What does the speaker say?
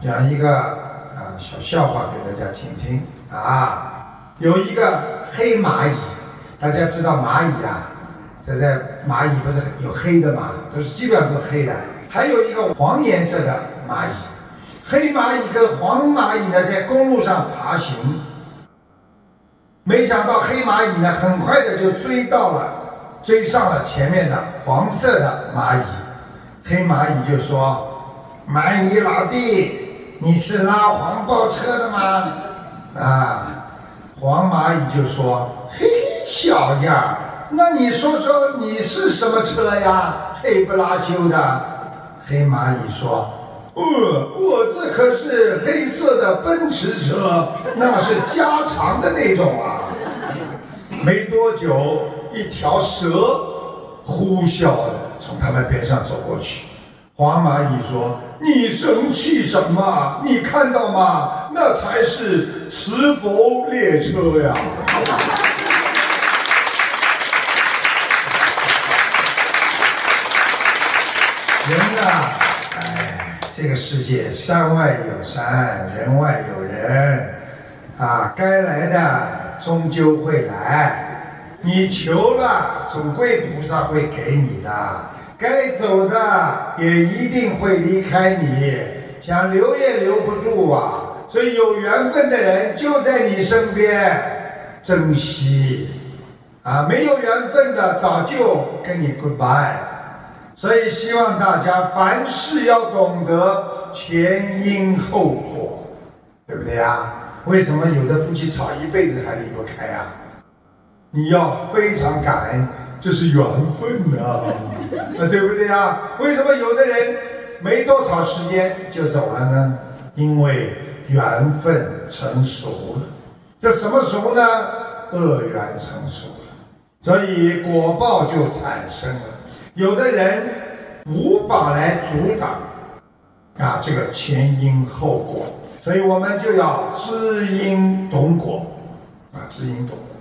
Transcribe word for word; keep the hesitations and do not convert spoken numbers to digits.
讲一个啊小笑话给大家听听啊。有一个黑蚂蚁，大家知道蚂蚁啊，这在蚂蚁不是有黑的嘛，都是基本上都是黑的。还有一个黄颜色的蚂蚁，黑蚂蚁跟黄蚂蚁呢在公路上爬行，没想到黑蚂蚁呢很快的就追到了，追上了前面的黄色的蚂蚁。黑蚂蚁就说：“蚂蚁老弟，你是拉黄包车的吗？”啊，黄蚂蚁就说：“嘿，小样，那你说说你是什么车呀？黑不拉秋的。”黑蚂蚁说：“呃，我这可是黑色的奔驰车，那是加长的那种啊。”没多久，一条蛇呼啸的从他们边上走过去。黄蚂蚁说：“你生气什么？你看到吗？那才是磁浮列车呀！”人啊，哎，这个世界山外有山，人外有人，啊，该来的终究会来，你求了，总归菩萨会给你的。该走的也一定会离开你，想留也留不住啊！所以有缘分的人就在你身边，珍惜啊！没有缘分的早就跟你 goodbye。所以希望大家凡事要懂得前因后果，对不对呀？为什么有的夫妻吵一辈子还离不开呀？你要非常感恩，这是缘分啊，啊，对不对啊？为什么有的人没多少时间就走了呢？因为缘分成熟了。这什么熟呢？恶缘成熟了，所以果报就产生了。有的人无法来阻挡啊这个前因后果，所以我们就要知因懂果啊，知因懂果。